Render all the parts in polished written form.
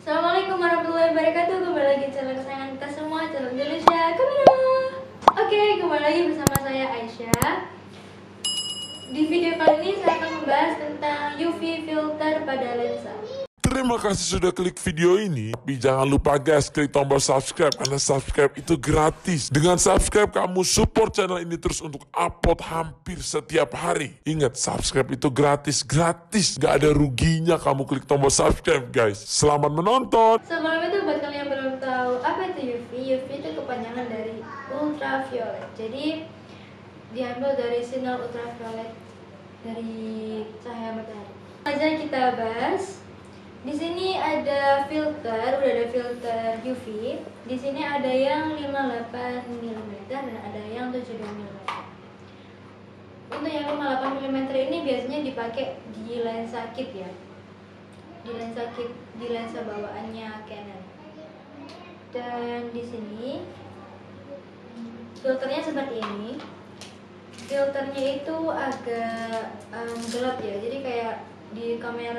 Assalamualaikum warahmatullahi wabarakatuh. Kembali lagi di channel kesayangan kita semua, channel Indonesia Kamera. Oke, kembali lagi bersama saya Aisyah. Di video kali ini saya akan membahas tentang UV filter pada lensa. Terima kasih sudah klik video ini. Tapi jangan lupa guys, klik tombol subscribe karena subscribe itu gratis. Dengan subscribe kamu support channel ini terus untuk upload hampir setiap hari. Ingat, subscribe itu gratis. Gak ada ruginya kamu klik tombol subscribe guys. Selamat menonton. Sebelum itu buat kalian yang belum tahu apa itu UV, UV itu kepanjangan dari ultraviolet. Jadi diambil dari sinar ultraviolet dari cahaya matahari. Aja kita bahas. Di sini ada filter, udah ada filter UV. Di sini ada yang 58 mm dan ada yang 72 mm. Untuk yang 58 mm ini biasanya dipakai di lensa kit ya. Di lensa kit, di lensa bawaannya Canon. Dan di sini filternya seperti ini. Filternya itu agak gelap ya. Jadi kayak di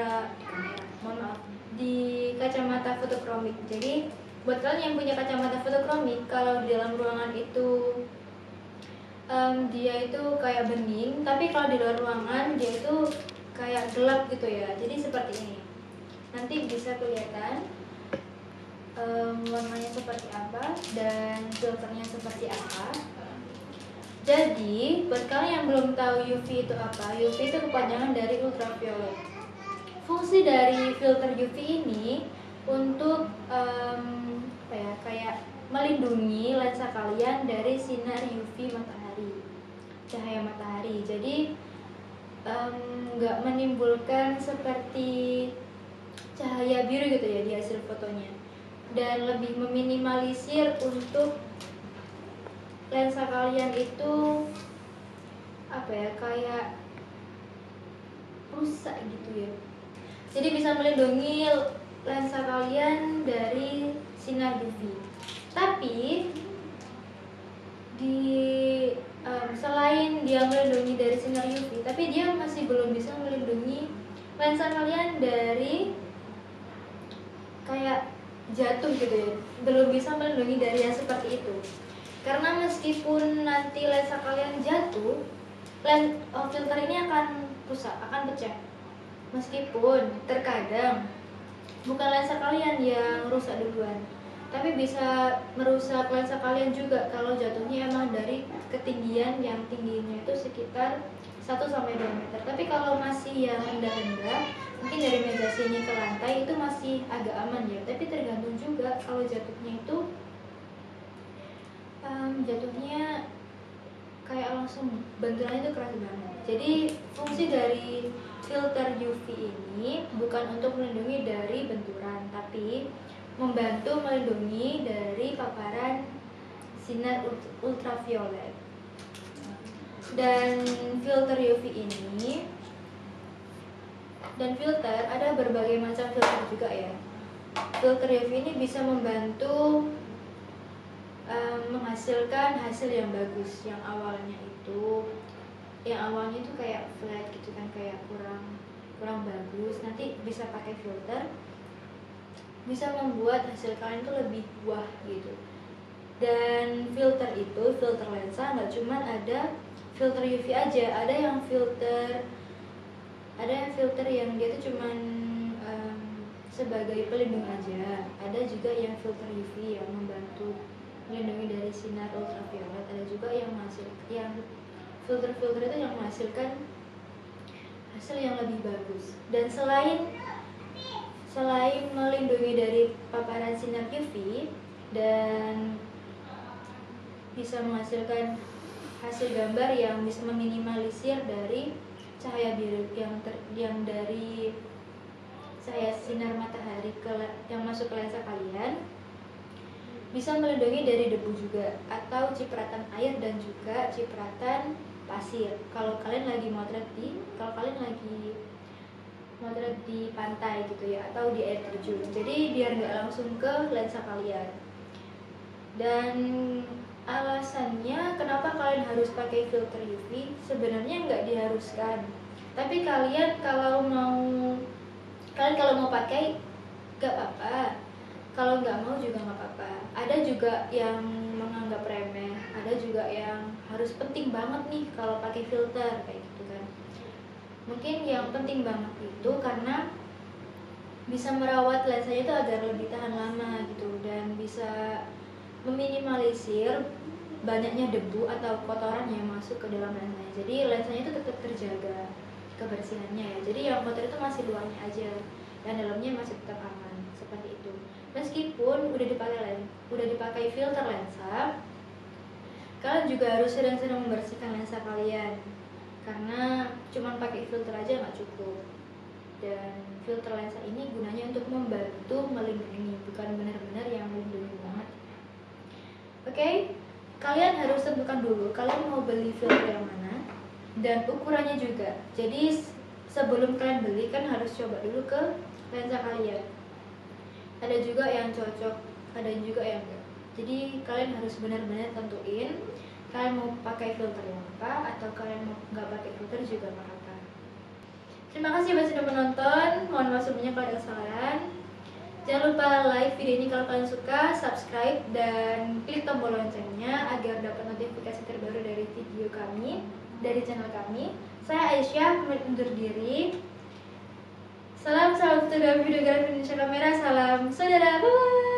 di kacamata fotokromik. Jadi buat kalian yang punya kacamata fotokromik, kalau di dalam ruangan itu dia itu kayak bening, tapi kalau di luar ruangan dia itu kayak gelap gitu ya. Jadi seperti ini. Nanti bisa kelihatan warnanya seperti apa dan filternya seperti apa. Jadi buat kalian yang belum tahu UV itu apa, UV itu kepanjangan dari ultraviolet. Fungsi dari filter UV ini untuk kayak melindungi lensa kalian dari sinar UV matahari, cahaya matahari. Jadi nggak menimbulkan seperti cahaya biru gitu ya di hasil fotonya, dan lebih meminimalisir untuk lensa kalian itu kayak rusak gitu ya. Jadi bisa melindungi lensa kalian dari sinar UV. Tapi selain dia melindungi dari sinar UV, tapi dia masih belum bisa melindungi lensa kalian dari kayak jatuh gitu ya. Belum bisa melindungi dari yang seperti itu. Karena meskipun nanti lensa kalian jatuh, filter ini akan rusak, akan pecah. Meskipun terkadang bukan lensa kalian yang rusak duluan, tapi bisa merusak lensa kalian juga kalau jatuhnya emang dari ketinggian yang tingginya itu sekitar 1-2 meter. Tapi kalau masih yang rendah-rendah, mungkin dari meja sini ke lantai itu masih agak aman ya. Tapi tergantung juga kalau jatuhnya itu jatuhnya kayak langsung benturannya itu keras banget. Jadi fungsi dari filter UV ini bukan untuk melindungi dari benturan, tapi membantu melindungi dari paparan sinar ultraviolet. Dan filter UV ini ada berbagai macam filter juga ya. Filter UV ini bisa membantu menghasilkan hasil yang bagus. Yang awalnya itu kayak flat gitu kan, kayak kurang bagus, nanti bisa pakai filter, bisa membuat hasil kalian itu lebih wah gitu. Dan filter lensa nggak cuma ada filter UV aja, ada yang filter yang dia tuh cuman sebagai pelindung aja. Ada juga yang filter UV yang membantu melindungi dari sinar ultraviolet. Ada juga yang filter-filter itu yang menghasilkan hasil yang lebih bagus. Dan selain melindungi dari paparan sinar UV dan bisa menghasilkan hasil gambar yang bisa meminimalisir dari cahaya biru yang dari cahaya sinar matahari yang masuk ke lensa kalian, bisa melindungi dari debu juga, atau cipratan air dan juga cipratan pasir. Kalau kalian lagi motret di pantai gitu ya, atau di air terjun. Jadi biar nggak langsung ke lensa kalian. Dan alasannya kenapa kalian harus pakai filter UV, sebenarnya nggak diharuskan. Tapi kalian kalau mau pakai, gak apa-apa. Kalau nggak mau juga nggak apa-apa. Ada juga yang menganggap remeh, ada juga yang harus penting banget nih kalau pakai filter kayak gitu kan. Mungkin yang penting banget itu karena bisa merawat lensanya itu agar lebih tahan lama gitu, dan bisa meminimalisir banyaknya debu atau kotoran yang masuk ke dalam lensanya. Jadi lensanya itu tetap terjaga kebersihannya ya. Jadi yang kotor itu masih luarnya aja, dan dalamnya masih tetap aman seperti itu. Meskipun udah dipakai filter lensa, kalian juga harus sering-sering membersihkan lensa kalian, karena cuma pakai filter aja nggak cukup. Dan filter lensa ini gunanya untuk membantu melindungi, bukan benar-benar yang melindungi banget. Oke, kalian harus tentukan dulu kalian mau beli filter yang mana dan ukurannya juga. Jadi sebelum kalian beli kan harus coba dulu ke lensa kalian. Ada juga yang cocok, ada juga yang enggak. Jadi kalian harus benar-benar tentuin kalian mau pakai filter yang apa, atau kalian mau nggak pakai filter juga nggak apa. Terima kasih buat sudah menonton. Mohon maaf sebelumnya kalau ada kesalahan. Jangan lupa like video ini kalau kalian suka, subscribe, dan klik tombol loncengnya agar dapat notifikasi terbaru dari video kami, dari channel kami. Saya Aisyah, pamit undur diri. Salam fotografi, videografi Indonesia Kamera, salam saudara, bye.